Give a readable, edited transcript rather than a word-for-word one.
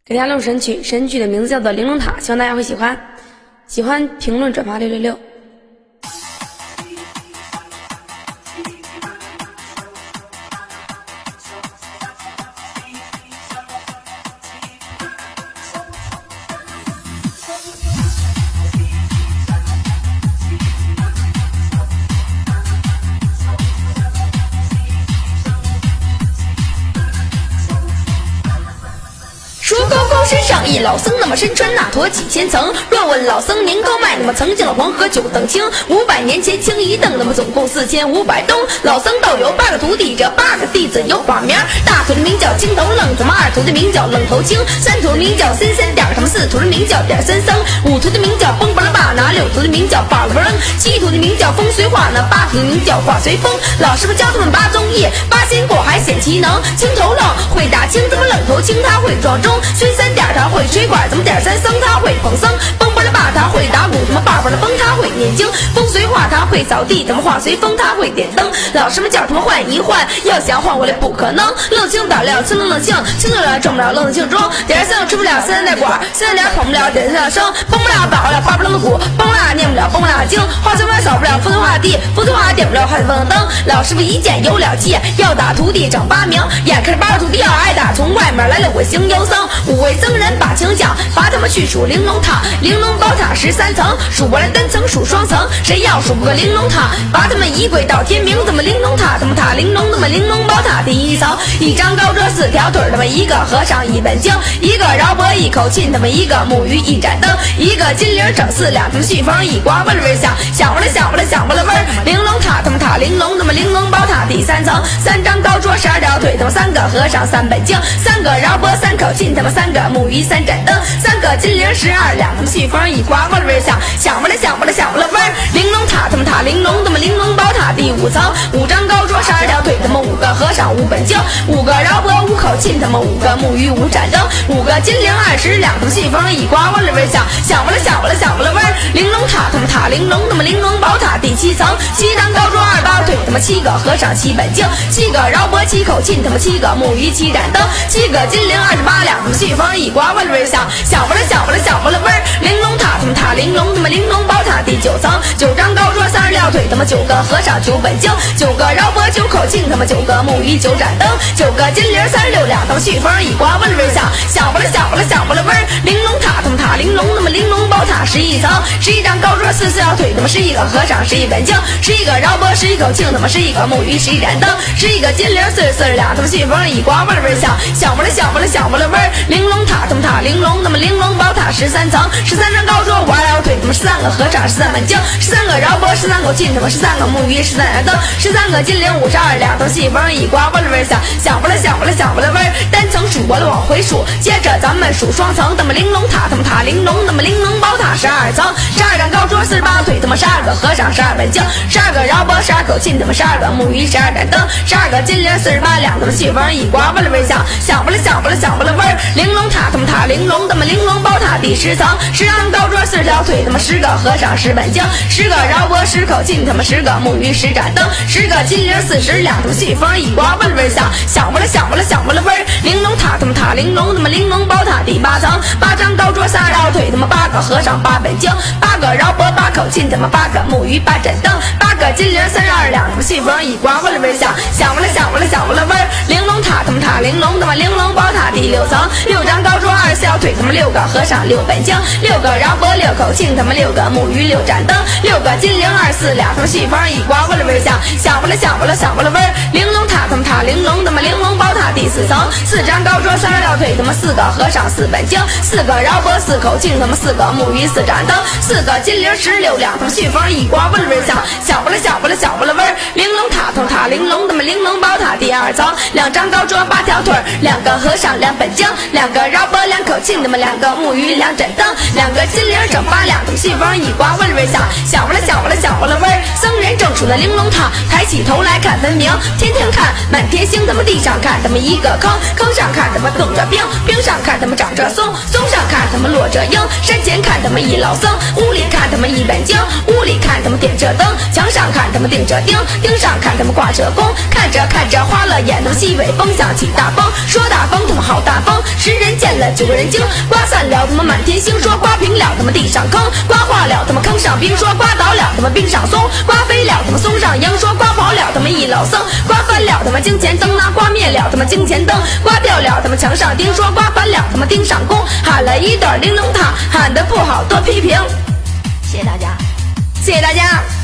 给大家录神曲，神曲的名字叫做《玲珑塔》，希望大家会喜欢。喜欢评论转发666。 说高高山上一老僧，那么身穿那驼几千层。若问老僧年高迈，那么曾经了黄河九等清。500年前清一邓，那么总共4500冬。老僧道有8个徒弟，这8个弟子有法名。大徒弟名叫青头愣，他们2徒弟名叫愣头青，3徒弟名叫森森点，他们4徒弟名叫点森僧，5徒弟名叫蹦蹦了吧，那6徒弟名叫巴了楞，7徒弟名叫风随画，那8徒弟名叫画随风。老师傅教他们8宗艺，8仙过海显其能。青头愣会打青，怎么愣头青他会撞钟。孙3点他会吹管，怎么点3僧他会捧僧。蹦蹦了吧他会打鼓，怎么叭叭了风他会念经。风随画他会扫地，怎么画随风他会点灯。老师们叫他们换一换，要想换过来不可能。愣青打料，青愣青，青愣了中不了愣青中。点3吃不了3带管，3点捧不了点3声。蹦不了倒了叭叭楞鼓，蹦不了念不了蹦不了经。画随画扫不了风随画地，风随画点不了画风灯。老师傅一见有了计，要打徒弟整8名，眼看着8个徒弟要挨打，从外面来了5行妖僧。5位僧人把情讲，罚他们去数玲珑塔。玲珑宝塔13层，数不来单层，数双层。谁要数不过玲珑塔，罚他们一跪到天明。怎么玲珑塔，怎么塔玲珑，怎么玲珑宝塔第1层。一张高桌4条腿，他们1个和尚1本经，1个饶脖1口磬，他们1个木鱼1盏灯，1个金铃整4两，他们续风1刮嗡嗡响，响不了响不了响不了嗡。玲珑塔，他们塔玲珑，他们玲珑宝塔第3层。3张高桌12条腿，他们3个和尚3本经，3个饶脖3口磬，他们3个木鱼3盏灯，3个金铃12两，他们续风1刮嗡嗡响，响不了响不了响不了嗡。玲珑塔，他们塔玲珑，他们玲珑宝塔第5层。5张高桌12条腿，他们5个和尚5本经，5个饶脖5口磬，他们5个木鱼5盏灯，5个金铃20两，他们续风1刮嗡嗡响，响不了响不了响不了嗡。玲珑塔，他们塔玲珑，他们玲珑宝塔第7层。7张高桌28腿，他们7个和尚7本经，7个饶脖7口磬，他们7个木鱼7盏灯，7个金铃28两，他们续风1刮嗡嗡响，响不了响不了响不了嗡。玲珑塔，他们塔玲珑，他们玲珑宝塔第9层。9张高桌30条腿，他们9个和尚9本经，9个饶脖9口磬，他们9个木鱼9盏灯，9个金铃36两，他们续风1刮嗡嗡响，响不了响不了响不了嗡。玲珑塔，他们塔玲珑，他们玲珑宝塔11层。11张高桌44条腿，他们11个和尚11本经，11个饶脖11口磬，他们11个木鱼11盏灯，11个金铃44两，他们续风1刮嗡嗡响，响不了响不了响不了嗡。玲珑塔，他们塔玲珑，他们玲珑宝塔13层。13张高桌52条腿，他们13个和尚13本经，13个饶脖13口磬，他们13个木鱼13盏灯，13个金铃52两，他们续风1刮嗡嗡响，响不了响不了响不了嗡。单层数完了往回数，接着咱们数双层。他们玲珑塔，他们塔玲珑，他们玲珑宝塔12层。12张高桌48腿，他们12个和尚12本经，12个饶脖12口磬，他们12个木鱼12盏灯，12个金铃48两，他们续风1刮嗡嗡响，响不了响不了响不了嗡。玲珑塔，他们塔玲珑，他们玲珑宝塔第10层。10张高桌40条腿，他们10个和尚10本经，10个饶脖10口磬，他们10个木鱼10盏灯，10个金铃40两，他们续风1刮嗡嗡响，响不了响不了响不了嗡。玲珑塔，他们塔玲珑，他们玲珑宝塔第8层。8张高桌32条腿，他们8个和尚8本经，8个饶脖8口磬，他们8个木鱼8盏灯，8个金铃32两，他们续风1刮嗡嗡响，响不了响不了响不了嗡。玲珑塔，他们塔玲珑，他们玲珑宝塔第6层。6张高桌24条腿，他们6个和尚6本经，6个饶脖6口磬，他们6个木鱼6盏灯，6个金铃24两，他们续风1刮嗡嗡响，响不了响不了响不了嗡。玲珑塔，他们塔玲珑，他们玲珑宝塔第4层。4张高桌32条腿，他们4个和尚4本经，4个饶脖4口磬，他们4个木鱼4盏灯，4个金铃16两，他们续风1刮嗡嗡响，响不了响不了响不了嗡。玲珑塔，他们塔玲珑，他们玲珑宝塔第2层。2张高桌8条腿，2个和尚2本经，2个饶脖2口磬，他们2个木鱼2盏灯，2个金铃整8两，他们续风1刮嗡嗡响，响不了响不了响不了嗡。僧人正数的玲珑塔，抬起头来看分明，天天看满天星，他们地上看他们一个坑，坑上看他们冻着冰，冰上看他们长着松，松上看他们落着鹰，山前看他们一老僧，屋里看他们一本经，屋里看他们点着灯，墙上看他们钉着钉，钉上看他们挂着弓，看着看着花了眼，他们西北风响起大风，说大风他们好大风，时人见了 9个人精，刮散了他们满天星，说刮平了他们地上坑，刮化了他们坑上冰，说刮倒了他们冰上松，刮飞了他们松上鹰，说刮跑了他们一老僧，刮翻了他们金钱灯，那刮灭了他们金钱灯，刮掉了他们墙上钉，说刮翻了他们钉上弓，喊了一段玲珑塔，喊得不好多批评。谢谢大家，谢谢大家。